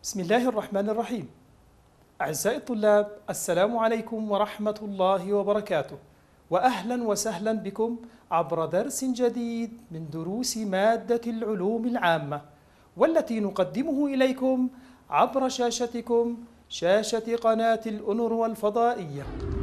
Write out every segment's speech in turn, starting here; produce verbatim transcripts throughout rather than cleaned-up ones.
بسم الله الرحمن الرحيم. أعزائي الطلاب، السلام عليكم ورحمة الله وبركاته، وأهلا وسهلا بكم عبر درس جديد من دروس مادة العلوم العامة، والتي نقدمه إليكم عبر شاشتكم، شاشة قناة الأنور الفضائية.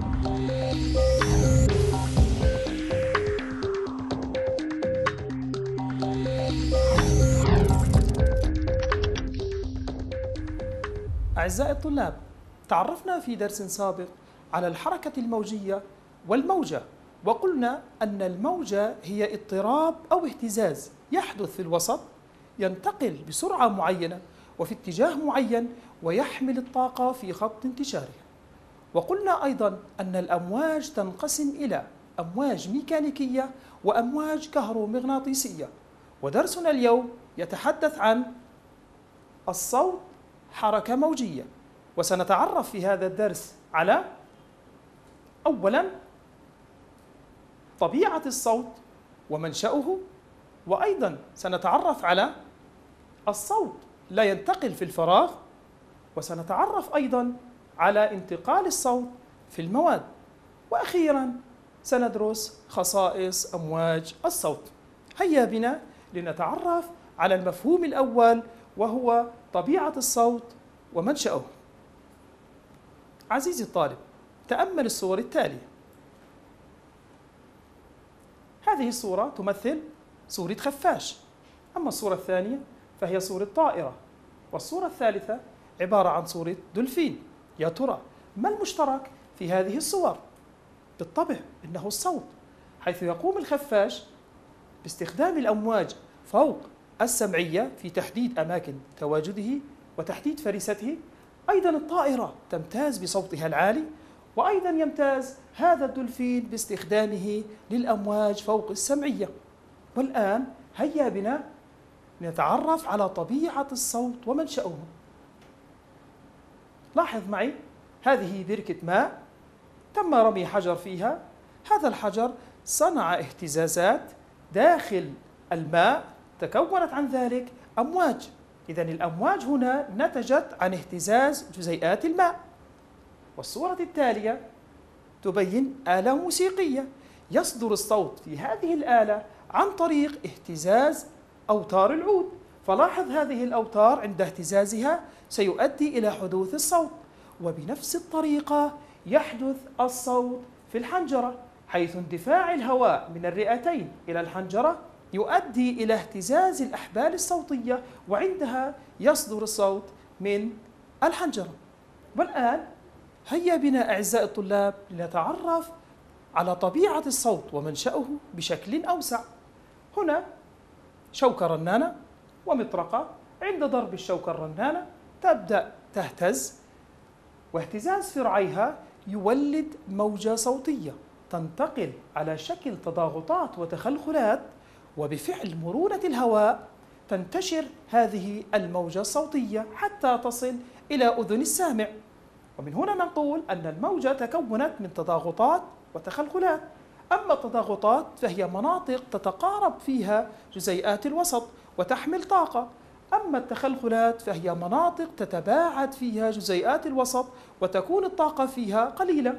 أعزائي الطلاب، تعرفنا في درس سابق على الحركة الموجية والموجة، وقلنا أن الموجة هي اضطراب أو اهتزاز يحدث في الوسط، ينتقل بسرعة معينة وفي اتجاه معين، ويحمل الطاقة في خط انتشارها. وقلنا أيضا أن الأمواج تنقسم إلى أمواج ميكانيكية وأمواج كهرومغناطيسية. ودرسنا اليوم يتحدث عن الصوت حركة موجية، وسنتعرف في هذا الدرس على أولاً طبيعة الصوت ومنشأه، وأيضاً سنتعرف على الصوت لا ينتقل في الفراغ، وسنتعرف أيضاً على انتقال الصوت في المواد، وأخيراً سندرس خصائص أمواج الصوت. هيا بنا لنتعرف على المفهوم الأول، وهو طبيعة الصوت ومنشأه. عزيزي الطالب، تأمل الصور التالية. هذه الصورة تمثل صورة خفاش، أما الصورة الثانية فهي صورة طائرة، والصورة الثالثة عبارة عن صورة دولفين. يا ترى ما المشترك في هذه الصور؟ بالطبع إنه الصوت، حيث يقوم الخفاش باستخدام الأمواج فوق السمعية في تحديد أماكن تواجده وتحديد فريسته. أيضا الطائرة تمتاز بصوتها العالي، وأيضا يمتاز هذا الدولفين باستخدامه للأمواج فوق السمعية. والآن هيا بنا نتعرف على طبيعة الصوت ومنشأه. لاحظ معي، هذه بركة ماء تم رمي حجر فيها. هذا الحجر صنع اهتزازات داخل الماء، تكونت عن ذلك أمواج. إذن الأمواج هنا نتجت عن اهتزاز جزيئات الماء. والصورة التالية تبين آلة موسيقية، يصدر الصوت في هذه الآلة عن طريق اهتزاز أوتار العود. فلاحظ هذه الأوتار عند اهتزازها سيؤدي إلى حدوث الصوت، وبنفس الطريقة يحدث الصوت في الحنجرة، حيث اندفاع الهواء من الرئتين إلى الحنجرة يؤدي إلى اهتزاز الأحبال الصوتية، وعندها يصدر الصوت من الحنجرة. والآن هيا بنا أعزائي الطلاب لنتعرف على طبيعة الصوت ومنشأه بشكل أوسع. هنا شوكة رنانة ومطرقة، عند ضرب الشوكة الرنانة تبدأ تهتز، واهتزاز فرعيها يولد موجة صوتية تنتقل على شكل تضاغطات وتخلخلات، وبفعل مرونة الهواء تنتشر هذه الموجة الصوتية حتى تصل إلى أذن السامع. ومن هنا نقول أن الموجة تكونت من تضاغطات وتخلخلات. أما التضاغطات فهي مناطق تتقارب فيها جزيئات الوسط وتحمل طاقة، أما التخلخلات فهي مناطق تتباعد فيها جزيئات الوسط وتكون الطاقة فيها قليلة.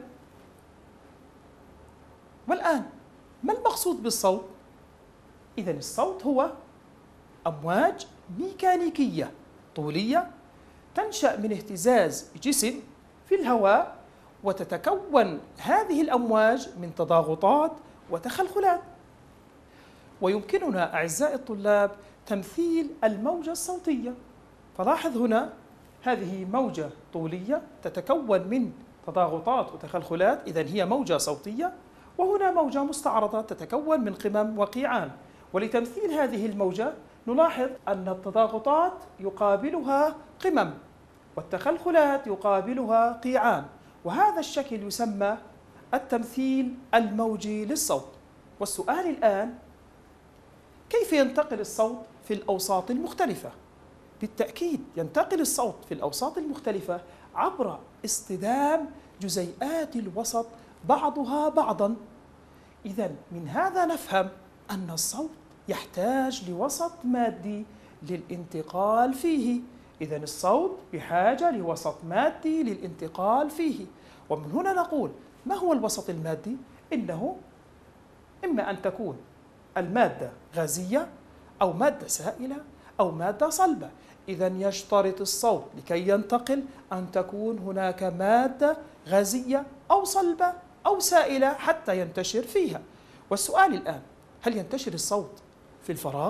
والآن ما المقصود بالصوت؟ إذن الصوت هو أمواج ميكانيكية طولية تنشأ من اهتزاز جسم في الهواء، وتتكون هذه الأمواج من تضاغطات وتخلخلات. ويمكننا أعزائي الطلاب تمثيل الموجة الصوتية. فلاحظ هنا، هذه موجة طولية تتكون من تضاغطات وتخلخلات، إذن هي موجة صوتية. وهنا موجة مستعرضة تتكون من قمم وقيعان. ولتمثيل هذه الموجة نلاحظ أن التضاغطات يقابلها قمم، والتخلخلات يقابلها قيعان، وهذا الشكل يسمى التمثيل الموجي للصوت. والسؤال الآن، كيف ينتقل الصوت في الأوساط المختلفة؟ بالتأكيد ينتقل الصوت في الأوساط المختلفة عبر اصطدام جزيئات الوسط بعضها بعضاً. إذن من هذا نفهم أن الصوت يحتاج لوسط مادي للانتقال فيه، إذن الصوت بحاجة لوسط مادي للانتقال فيه. ومن هنا نقول ما هو الوسط المادي؟ إنه إما أن تكون المادة غازية أو مادة سائلة أو مادة صلبة. إذن يشترط الصوت لكي ينتقل أن تكون هناك مادة غازية أو صلبة أو سائلة حتى ينتشر فيها. والسؤال الآن، هل ينتشر الصوت في الفراغ؟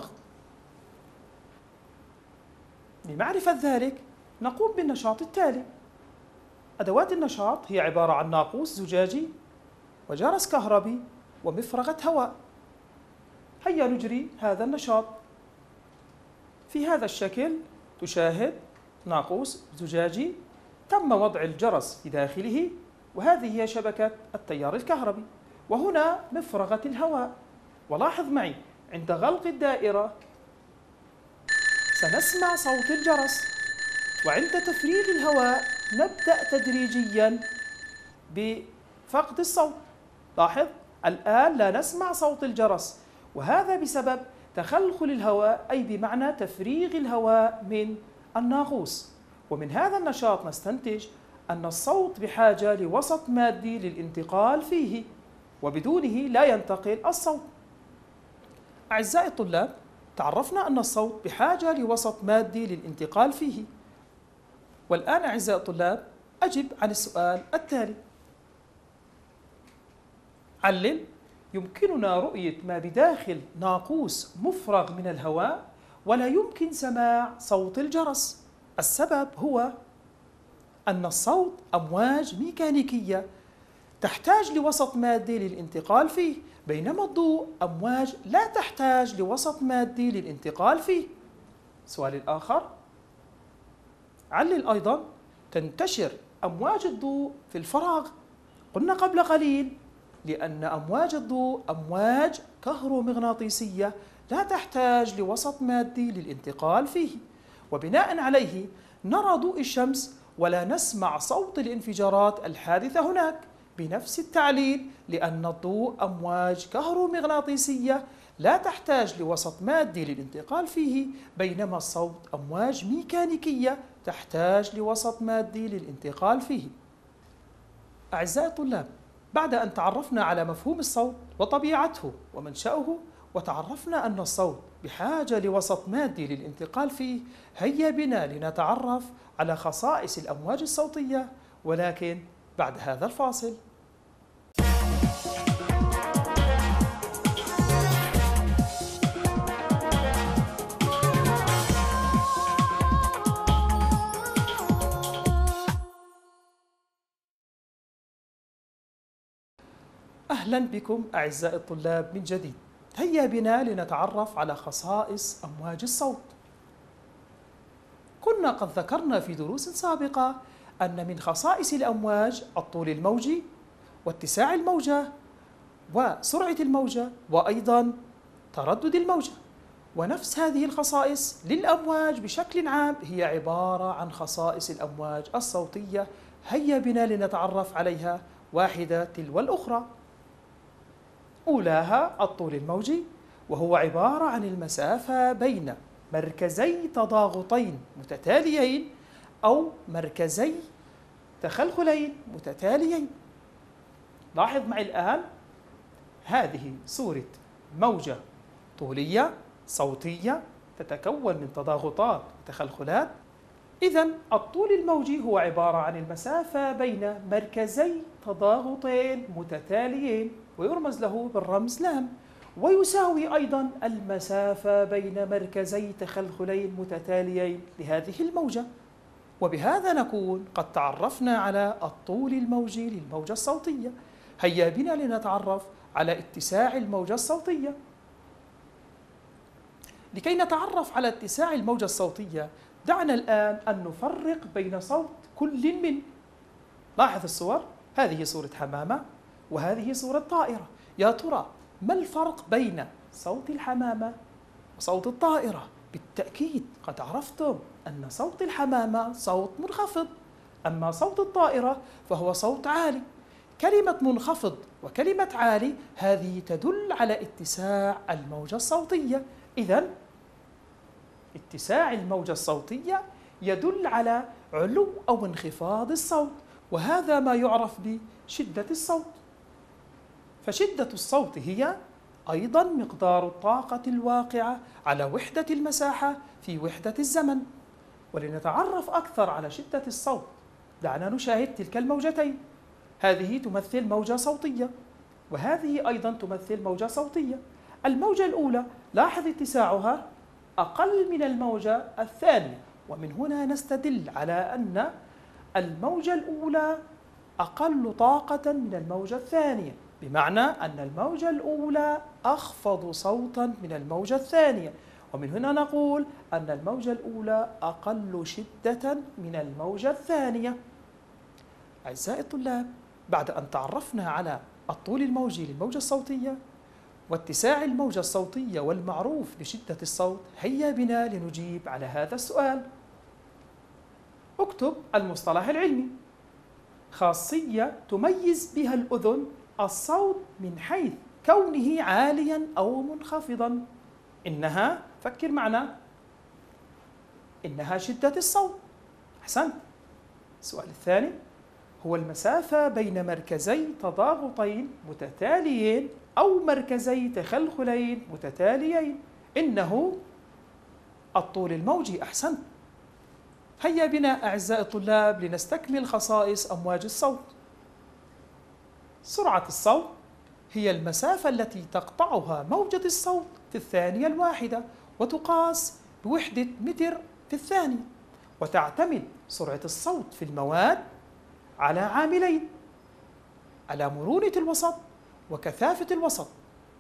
لمعرفة ذلك نقوم بالنشاط التالي. أدوات النشاط هي عبارة عن ناقوس زجاجي وجرس كهربي ومفرغة هواء. هيا نجري هذا النشاط. في هذا الشكل تشاهد ناقوس زجاجي تم وضع الجرس في داخله، وهذه هي شبكة التيار الكهربي، وهنا مفرغة الهواء. ولاحظ معي عند غلق الدائرة سنسمع صوت الجرس، وعند تفريغ الهواء نبدأ تدريجيا بفقد الصوت. لاحظ الآن لا نسمع صوت الجرس، وهذا بسبب تخلخل الهواء، أي بمعنى تفريغ الهواء من الناقوس. ومن هذا النشاط نستنتج أن الصوت بحاجة لوسط مادي للانتقال فيه، وبدونه لا ينتقل الصوت. أعزائي الطلاب، تعرفنا أن الصوت بحاجة لوسط مادي للانتقال فيه. والآن أعزائي الطلاب أجب عن السؤال التالي. علل: يمكننا رؤية ما بداخل ناقوس مفرغ من الهواء ولا يمكن سماع صوت الجرس. السبب هو أن الصوت أمواج ميكانيكية تحتاج لوسط مادي للانتقال فيه، بينما الضوء أمواج لا تحتاج لوسط مادي للانتقال فيه. السؤال الآخر: علل أيضا: تنتشر أمواج الضوء في الفراغ. قلنا قبل قليل لأن أمواج الضوء أمواج كهرومغناطيسية لا تحتاج لوسط مادي للانتقال فيه، وبناء عليه نرى ضوء الشمس ولا نسمع صوت الانفجارات الحادثة هناك. بنفس التعليل، لأن الضوء أمواج كهرومغناطيسية لا تحتاج لوسط مادي للانتقال فيه، بينما الصوت أمواج ميكانيكية تحتاج لوسط مادي للانتقال فيه. أعزائي الطلاب، بعد أن تعرفنا على مفهوم الصوت وطبيعته ومنشأه، وتعرفنا أن الصوت بحاجة لوسط مادي للانتقال فيه، هيا بنا لنتعرف على خصائص الأمواج الصوتية، ولكن بعد هذا الفاصل. أهلا بكم أعزائي الطلاب من جديد. هيا بنا لنتعرف على خصائص أمواج الصوت. كنا قد ذكرنا في دروس سابقة أن من خصائص الأمواج الطول الموجي واتساع الموجة وسرعة الموجة وأيضا تردد الموجة، ونفس هذه الخصائص للأمواج بشكل عام هي عبارة عن خصائص الأمواج الصوتية. هيا بنا لنتعرف عليها واحدة تلو الأخرى. أولاها الطول الموجي، وهو عبارة عن المسافة بين مركزي تضاغطين متتاليين أو مركزي تخلخلين متتاليين. لاحظ معي الآن، هذه صورة موجة طولية صوتية تتكون من تضاغطات وتخلخلات. إذن الطول الموجي هو عبارة عن المسافة بين مركزي تضاغطين متتاليين، ويرمز له بالرمز لام، ويساوي أيضا المسافة بين مركزي تخلخلين متتاليين لهذه الموجة. وبهذا نكون قد تعرفنا على الطول الموجي للموجة الصوتية. هيا بنا لنتعرف على اتساع الموجة الصوتية. لكي نتعرف على اتساع الموجة الصوتية، دعنا الآن أن نفرق بين صوت كل من. لاحظ الصور، هذه صورة حمامة وهذه صورة طائرة. يا ترى ما الفرق بين صوت الحمامة وصوت الطائرة؟ بالتأكيد قد عرفتم أن صوت الحمامة صوت منخفض، أما صوت الطائرة فهو صوت عالي. كلمة منخفض وكلمة عالي هذه تدل على اتساع الموجة الصوتية. إذن اتساع الموجة الصوتية يدل على علو أو انخفاض الصوت، وهذا ما يعرف بشدة الصوت. فشدة الصوت هي أيضا مقدار الطاقة الواقعة على وحدة المساحة في وحدة الزمن. ولنتعرف أكثر على شدة الصوت دعنا نشاهد تلك الموجتين. هذه تمثل موجة صوتية، وهذه أيضا تمثل موجة صوتية. الموجة الأولى لاحظ اتساعها أقل من الموجة الثانية، ومن هنا نستدل على أن الموجة الأولى أقل طاقة من الموجة الثانية، بمعنى أن الموجة الأولى أخفض صوتا من الموجة الثانية، ومن هنا نقول أن الموجة الأولى أقل شدة من الموجة الثانية. أعزائي الطلاب، بعد أن تعرفنا على الطول الموجي للموجة الصوتية واتساع الموجة الصوتية والمعروف بشدة الصوت، هيا بنا لنجيب على هذا السؤال. اكتب المصطلح العلمي: خاصية تميز بها الأذن الصوت من حيث كونه عاليا أو منخفضا. إنها، فكر معنا، إنها شدة الصوت. أحسنت. السؤال الثاني هو المسافة بين مركزي تضاغطين متتاليين أو مركزي تخلخلين متتاليين. إنه الطول الموجي. أحسنت. هيا بنا أعزائي الطلاب لنستكمل خصائص أمواج الصوت. سرعة الصوت هي المسافة التي تقطعها موجة الصوت في الثانية الواحدة، وتقاس بوحدة متر في الثانية. وتعتمد سرعة الصوت في المواد على عاملين: على مرونة الوسط وكثافة الوسط.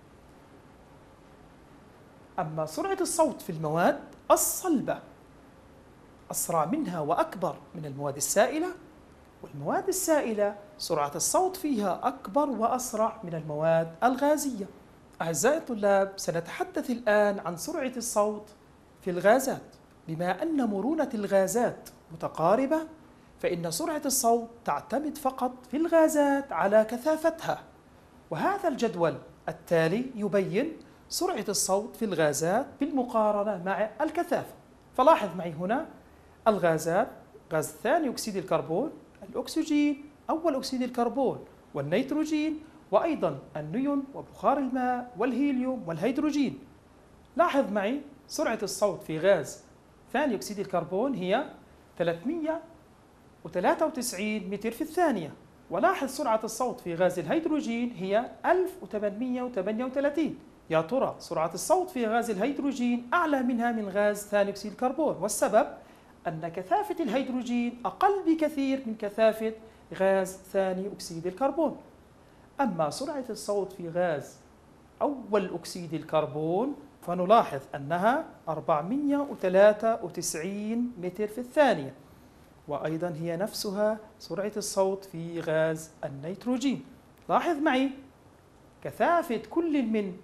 أما سرعة الصوت في المواد الصلبة أسرع منها وأكبر من المواد السائلة، والمواد السائلة سرعة الصوت فيها أكبر وأسرع من المواد الغازية. أعزائي الطلاب، سنتحدث الآن عن سرعة الصوت في الغازات. بما أن مرونة الغازات متقاربة، فإن سرعة الصوت تعتمد فقط في الغازات على كثافتها. وهذا الجدول التالي يبين سرعة الصوت في الغازات بالمقارنة مع الكثافة. فلاحظ معي هنا الغازات: غاز ثاني أكسيد الكربون، الأكسجين، أول أكسيد الكربون، والنيتروجين، وأيضا النيون وبخار الماء والهيليوم والهيدروجين. لاحظ معي سرعة الصوت في غاز ثاني أكسيد الكربون هي ثلاثمئة وثلاثة وتسعين متر في الثانية، ولاحظ سرعة الصوت في غاز الهيدروجين هي ألف وثمانمئة وثمانية وثلاثين. يا ترى سرعة الصوت في غاز الهيدروجين أعلى منها من غاز ثاني أكسيد الكربون، والسبب أن كثافة الهيدروجين أقل بكثير من كثافة غاز ثاني أكسيد الكربون. أما سرعة الصوت في غاز أول أكسيد الكربون فنلاحظ أنها أربعمئة وثلاثة وتسعين متر في الثانية، وأيضا هي نفسها سرعة الصوت في غاز النيتروجين. لاحظ معي كثافة كل من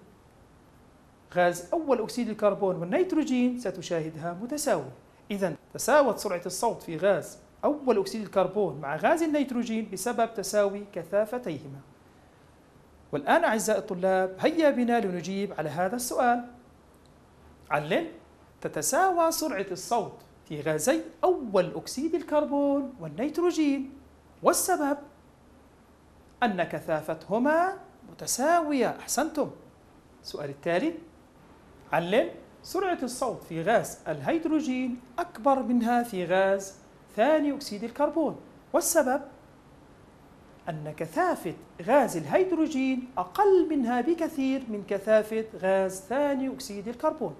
غاز أول أكسيد الكربون والنيتروجين ستشاهدها متساوية. إذن تساوت سرعة الصوت في غاز أول أكسيد الكربون مع غاز النيتروجين بسبب تساوي كثافتيهما. والآن أعزائي الطلاب، هيا بنا لنجيب على هذا السؤال. علل: تتساوى سرعة الصوت في غازي أول أكسيد الكربون والنيتروجين، والسبب أن كثافتهما متساوية. أحسنتم. السؤال التالي: علل: سرعة الصوت في غاز الهيدروجين أكبر منها في غاز ثاني أكسيد الكربون، والسبب أن كثافة غاز الهيدروجين أقل منها بكثير من كثافة غاز ثاني أكسيد الكربون.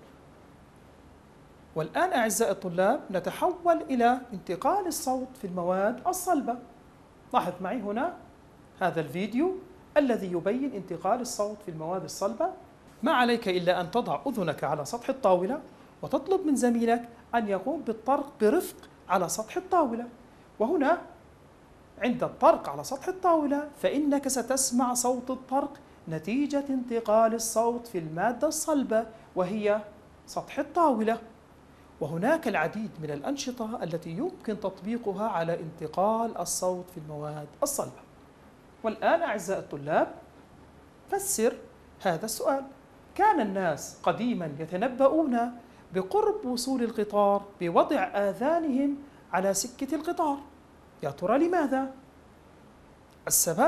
والآن أعزائي الطلاب نتحول إلى انتقال الصوت في المواد الصلبة. لاحظ معي هنا هذا الفيديو الذي يبين انتقال الصوت في المواد الصلبة. ما عليك إلا أن تضع أذنك على سطح الطاولة وتطلب من زميلك أن يقوم بالطرق برفق على سطح الطاولة. وهنا عند الطرق على سطح الطاولة فإنك ستسمع صوت الطرق نتيجة انتقال الصوت في المادة الصلبة وهي سطح الطاولة. وهناك العديد من الأنشطة التي يمكن تطبيقها على انتقال الصوت في المواد الصلبة. والآن أعزائي الطلاب فسر هذا السؤال. كان الناس قديما يتنبؤون بقرب وصول القطار بوضع آذانهم على سكة القطار. يا ترى لماذا؟ السبب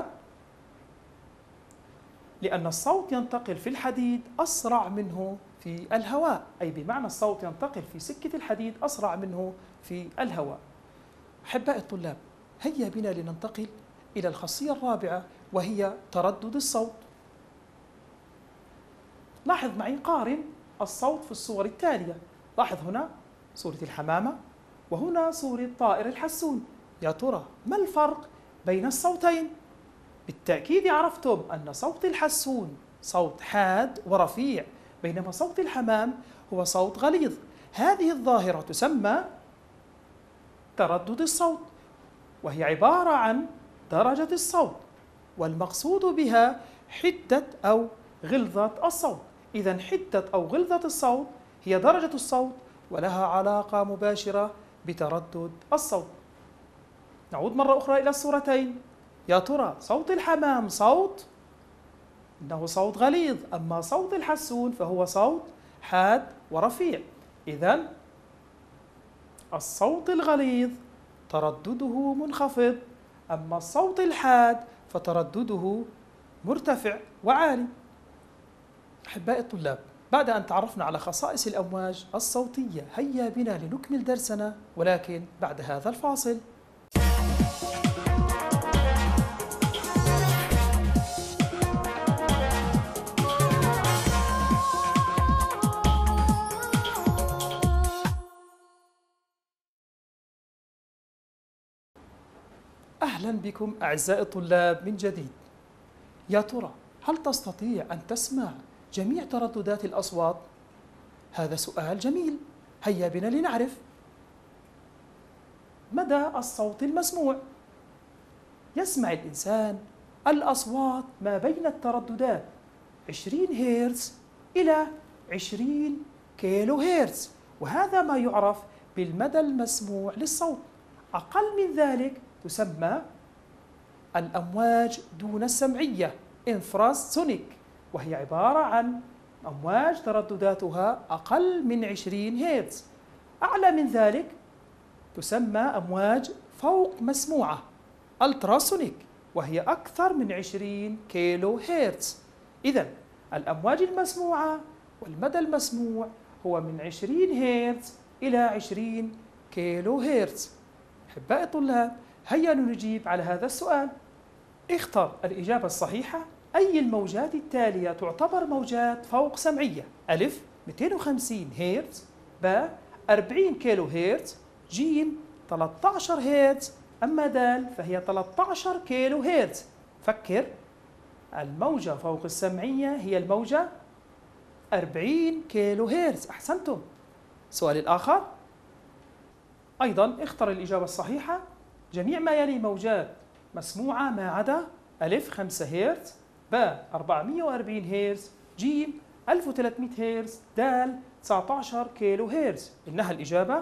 لأن الصوت ينتقل في الحديد أسرع منه في الهواء، أي بمعنى الصوت ينتقل في سكة الحديد أسرع منه في الهواء. أحبائي الطلاب، هيا بنا لننتقل إلى الخاصية الرابعة وهي تردد الصوت. لاحظ معي، قارن الصوت في الصور التالية. لاحظ هنا صورة الحمامة وهنا صورة طائر الحسون. يا ترى ما الفرق بين الصوتين؟ بالتأكيد عرفتم أن صوت الحسون صوت حاد ورفيع، بينما صوت الحمام هو صوت غليظ. هذه الظاهرة تسمى تردد الصوت، وهي عبارة عن درجة الصوت، والمقصود بها حدة أو غلظة الصوت. إذن حدة أو غلظة الصوت هي درجة الصوت، ولها علاقة مباشرة بتردد الصوت. نعود مرة أخرى إلى الصورتين. يا ترى صوت الحمام صوت إنه صوت غليظ، أما صوت الحسون فهو صوت حاد ورفيع. إذن الصوت الغليظ تردده منخفض، أما الصوت الحاد فتردده مرتفع وعالي. أحبائي الطلاب، بعد أن تعرفنا على خصائص الأمواج الصوتية، هيا بنا لنكمل درسنا، ولكن بعد هذا الفاصل. أهلا بكم أعزائي الطلاب من جديد. يا ترى هل تستطيع أن تسمع جميع ترددات الأصوات؟ هذا سؤال جميل. هيا بنا لنعرف مدى الصوت المسموع. يسمع الإنسان الأصوات ما بين الترددات عشرين هرتز إلى عشرين كيلو هرتز، وهذا ما يعرف بالمدى المسموع للصوت. أقل من ذلك تسمى الأمواج دون السمعية infrasonic، وهي عبارة عن أمواج تردداتها أقل من عشرين هرتز. أعلى من ذلك تسمى أمواج فوق مسموعة ultrasonic، وهي أكثر من عشرين كيلو هرتز. إذن الأمواج المسموعة والمدى المسموع هو من عشرين هرتز إلى عشرين كيلو هرتز. أحبائي الطلاب، هيا نجيب على هذا السؤال. اختر الإجابة الصحيحة. أي الموجات التالية تعتبر موجات فوق سمعية؟ ألف مئتين وخمسين هرتز، ب أربعين كيلو هرتز، ج ثلاثة عشر هرتز، أما د فهي ثلاثة عشر كيلو هرتز. فكر، الموجة فوق السمعية هي الموجة أربعين كيلو هرتز. أحسنتم. السؤال الآخر أيضا اختر الإجابة الصحيحة. جميع ما يلي موجات مسموعة ما عدا ألف خمسة هرتز، ب أربعمئة وأربعين هرتز، ج ألف وثلاثمئة هرتز، د تسعة عشر كيلو هرتز. إنها الإجابة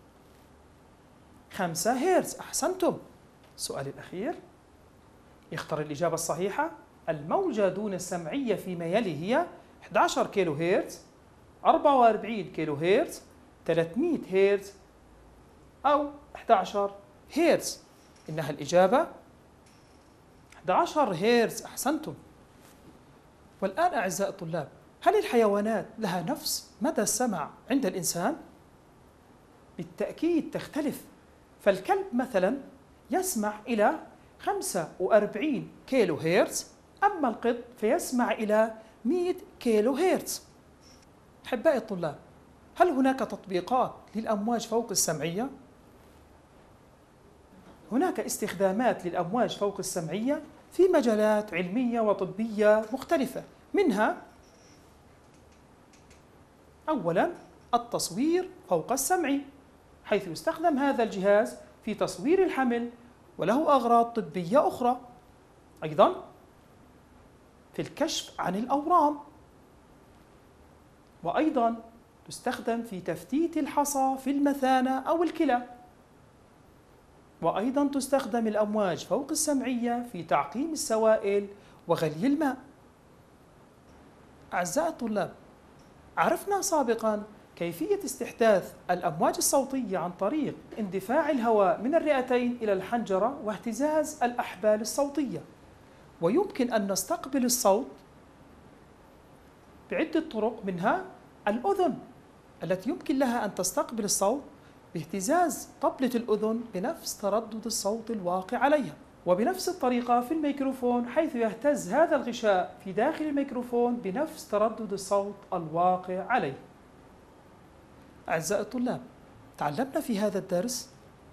خمسة هرتز. أحسنتم. السؤال الأخير اختر الإجابة الصحيحة. الموجة دون السمعية فيما يلي هي أحد عشر كيلو هرتز، أربعة وأربعين كيلو هرتز، ثلاثمئة هرتز، أو أحد عشر هرتز. إنها الإجابة أحد عشر هرتز. أحسنتم. والآن أعزائي الطلاب، هل الحيوانات لها نفس مدى السمع عند الإنسان؟ بالتأكيد تختلف. فالكلب مثلا يسمع إلى خمسة وأربعين كيلو هرتز، أما القط فيسمع إلى مئة كيلو هرتز. أحبائي الطلاب، هل هناك تطبيقات للأمواج فوق السمعية؟ هناك استخدامات للأمواج فوق السمعية في مجالات علمية وطبية مختلفة، منها أولاً التصوير فوق السمعي، حيث يستخدم هذا الجهاز في تصوير الحمل وله أغراض طبية أخرى. أيضاً في الكشف عن الأورام، وأيضاً تستخدم في تفتيت الحصى في المثانة أو الكلى. وأيضاً تستخدم الأمواج فوق السمعية في تعقيم السوائل وغلي الماء. أعزائي الطلاب، عرفنا سابقاً كيفية استحداث الأمواج الصوتية عن طريق اندفاع الهواء من الرئتين إلى الحنجرة واهتزاز الأحبال الصوتية. ويمكن أن نستقبل الصوت بعدة طرق، منها الأذن التي يمكن لها أن تستقبل الصوت باهتزاز طبلة الأذن بنفس تردد الصوت الواقع عليها، وبنفس الطريقة في الميكروفون حيث يهتز هذا الغشاء في داخل الميكروفون بنفس تردد الصوت الواقع عليه. أعزائي الطلاب، تعلمنا في هذا الدرس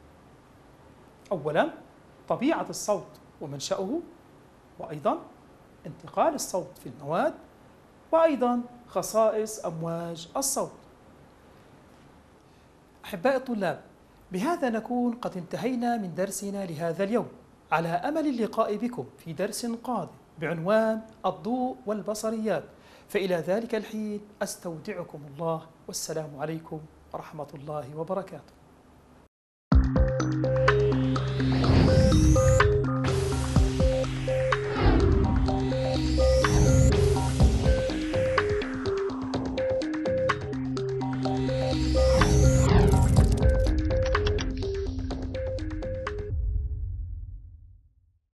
أولاً طبيعة الصوت ومنشأه، وأيضاً انتقال الصوت في المواد، وأيضاً خصائص أمواج الصوت. أحبائي الطلاب، بهذا نكون قد انتهينا من درسنا لهذا اليوم، على أمل اللقاء بكم في درس قادم بعنوان الضوء والبصريات. فإلى ذلك الحين أستودعكم الله، والسلام عليكم ورحمة الله وبركاته.